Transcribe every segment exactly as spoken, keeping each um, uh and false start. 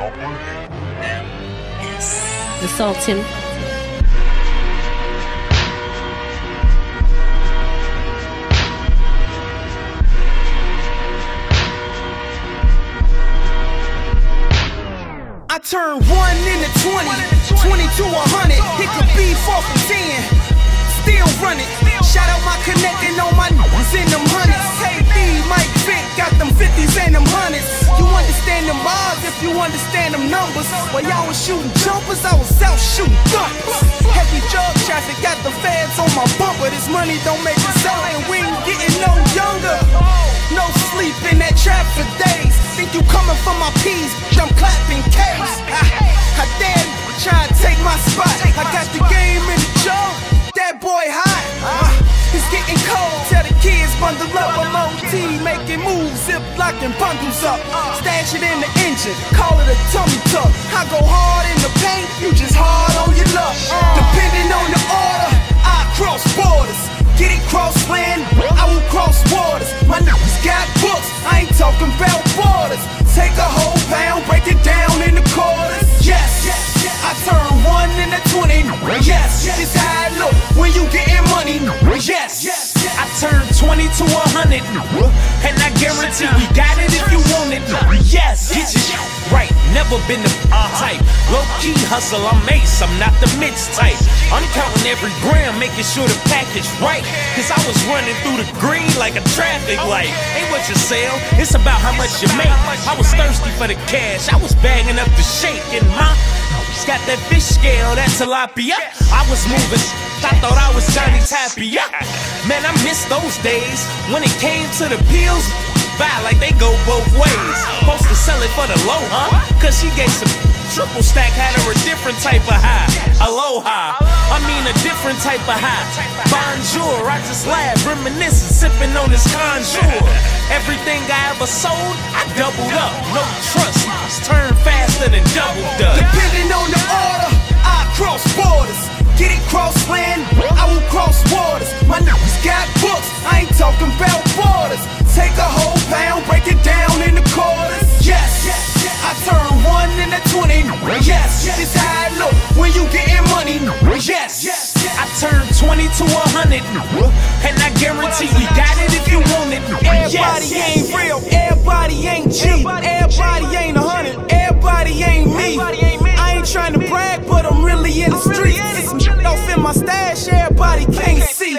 The Sultan. I turn one into twenty, twenty to a hundred. It could be four from ten. Still running. Shout out my connecting on my niggas in them hundreds. K D, Mike Vick, got them fifties and them hundreds. You understand them bars if you understand them numbers. While y'all was shooting jumpers, I was out shooting thumpers. Heavy drug traffic, got the feds on my bumper. This money don't make it so, and we ain't getting no younger. No sleep in that trap for days. Think you coming for my peas, I'm clapping K's. I, I dare you, try to take my spot. I got the game in the jar, that boy hot. Uh, it's getting cold, tell the kids bundle up. I'm O T, making moves, zip locking bundles up. Stash it in the engine, call it a tummy tuck. I go hard in the paint, you just hard on your luck. Depending on the order, I cross borders. Get it cross land, I will cross waters. My niggas got books, I ain't talking about borders. Take a whole pound, break it down in the quarters. Yes, I turn one into twenty. Yes, it's how it look when you getting money. Yes, I turn twenty to a hundred, and I guarantee we got it if you want it. Yes, get your shit right. Never been the type. Low key hustle, I'm ace, I'm not the mix type. I'm counting every gram, making sure the package right. Cause I was running through the green like a traffic light. Ain't what you sell, it's about how much you make. I was thirsty for the cash, I was bagging up the shake. And my got that fish scale, that tilapia. I was moving, I thought I was Johnny Tapia. Man, I miss those days when it came to the pills. Buy like they go both ways. Supposed to sell it for the low, huh? Cause she gave some triple stack, had her a different type of high. Aloha, I mean a different type of high. Bonjour, I just laugh, reminiscing, sipping on this conjure. Everything I ever sold, I doubled up. No trust, it's turned faster than doubled up. Depending on the order, I cross borders. Get it cross land, I will cross waters. My niggas got books, I ain't talking about borders. Take a whole pound, break it down in the quarters. Yes, I turn one into twenty. Yes, it's how it look when you getting money. Yes, I turn twenty to a hundred, and I guarantee we got it if you want it. Everybody ain't real, everybody ain't cheap, everybody ain't a hundred, everybody ain't me. I ain't trying to brag, but I'm really in the streets. It's some shit off in my stash, everybody can't see.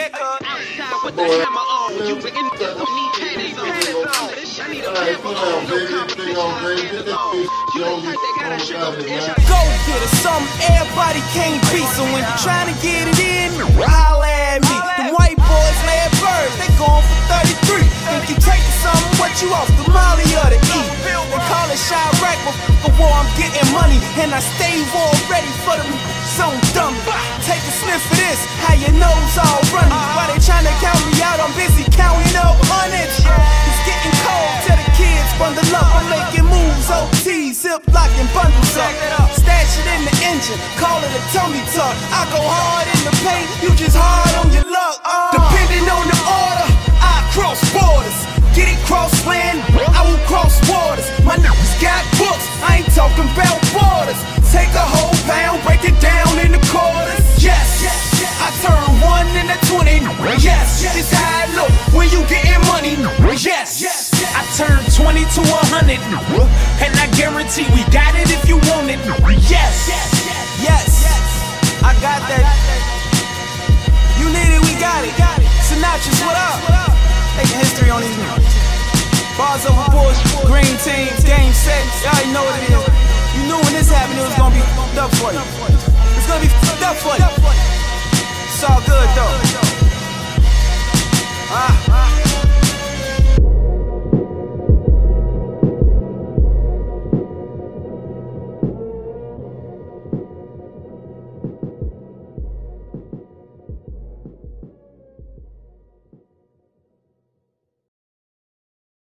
Go get it, something everybody can't beat. So when you're trying to get it in, holla at me. The white boys lay birds, they going for thirty-three. Think you taking something, what you off the Molly or the E? They call it Chirac, but for war I'm getting money. And I stay war ready for them some dumb. Take a sniff of this, how your nose all running. While they trying to count me out, I'm busy counting up hundreds. It's getting cold, tell the kids bundle up. I'm making moves, O T, zip locking bundles up. Stash it in the engine, call it a tummy tuck. I go hard in the paint, you just hard on your luck. Depending on the order, I cross borders. Get it cross land, I will cross waters. My niggas got books, I ain't talking about borders. Take a whole pound, break it down in the quarters. Yes, I turn one into twenty. Yes, it's how it look when you getting money. Yes, I turn twenty to a hundred, and I guarantee we got it if you want it. Yes, yes, I got that. You need it, we got it. Sinatra's what up? Making history on these niggas. Bars over boards, green team, game set. Y'all already know what it is. You knew when this happened, it was gonna be f***ed up for you. It's gonna be f***ed up